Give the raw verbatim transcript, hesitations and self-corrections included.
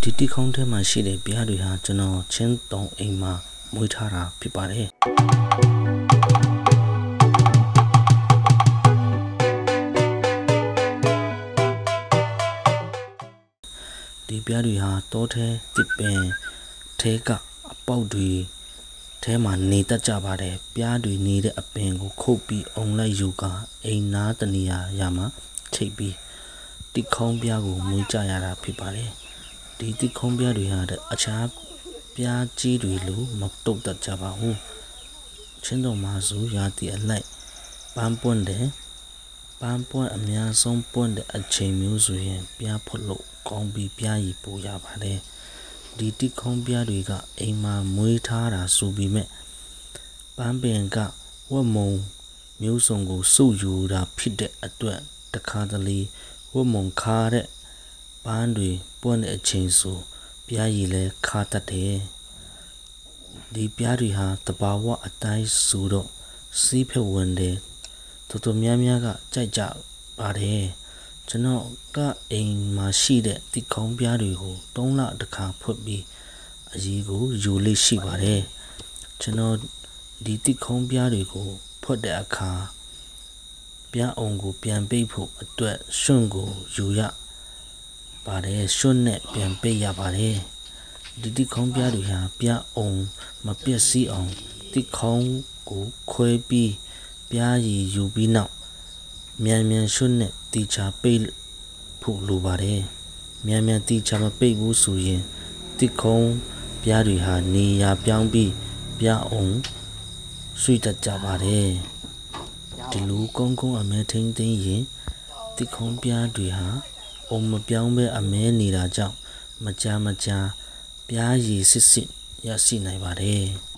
ဒီတိခုံးထဲမှာရှိတဲ့ပြားတွေဟာကျွန်တော်ချင်းတုံအိမ်မှာမွေးထားတာဖြစ်ပါတယ်ဒီပြားတွေဟာတောထဲတစ်ပင်ထဲကအပေါက်တွေထဲမှာနေတတ်ကြပါတယ်ပြားတွေနေတဲ့အပင်ကိုခုတ်ပြီးအုံလိုက်ယူကအိမ်နားတနေရာရမှာချိတ်ပြီးတိခုံးပြားကိုမွေးကြရတာဖြစ်ပါတယ်ဒီတိခုံးပြားတွေဟာအခြားပြားကြီးတွေလိုမတုတ်တတ်ကြပါဘူးချင်းတော်မှာဆိုရာသီအလိုက်ပန်းပွင့်တယ်ပန်းပွင့်အများဆုံးပွင့်တဲ့အချိန်မျိုးဆိုရင်ပြားဖွတ်လို့ကောင်းပြီးပြားရည်ပိုရပါတယ်ဒီတိခုံးပြားတွေကအိမ်မှာမွေးထားတာဆိုပြီးမဲ့ပန်းပင်ကဝက်မုံမျိုးစုံကိုစုယူတာဖြစ်တဲ့အတွက်တခါတလေဝက်မုံခါတဲ့ပန်းတွေပွင့်တဲ့အချိန်ဆိုပြားရည်လဲခါတတ်တယ်ဒီပြားတွေဟာတဘာဝအတိုင်းဆိုတော့စီးဖက်ဝင်တယ်တော်တော်များများကကြိုက်ကြပါတယ်ကျွန်တော်ကအိမ်မှာရှိတဲ့တိခုံးပြားတွေကိုသုံးလတစ်ခါဖွက်ပြီးအရည်ကိုယူလေးရှိပါတယ်ကျွန်တော်ဒီတိခုံးပြားတွေကိုဖွက်တဲ့အခါပြားအောင်ကိုပြန်ပိတ်ဖို့အတွက်ရွှွန့်ကိုယူရပါတယ်ရွှွန့်နဲ့ပြန်ပိတ်ရပါတယ်ဒီတိခုံးပြားတွေဟာပြားအောင်မပျက်စီးအောင်တိခုံးကိုခွဲပြီးပြားရည်ယူပြီးနောက်မြန်မြန်ရွှွန့်နဲ့တီချာပိတ်ဖို့လိုပါတယ်မြန်မြန်တီချာမပိတ်ဘူးဆိုရင်တိခုံးပြားတွေဟာနေရာပြောင်းပြီးပြားအောင်ဆွေးတတ်ကြပါတယ်ဒီလိုကုန်းကုန်းအမဲထင်းထင်းရင်တိခုံးပြားတွေဟာအုံမပြောင်းပဲအမဲနေတာကြောင့်မကြာမကြာပြားရည်စစ်စစ်ရရှိနိုင်ပါတယ်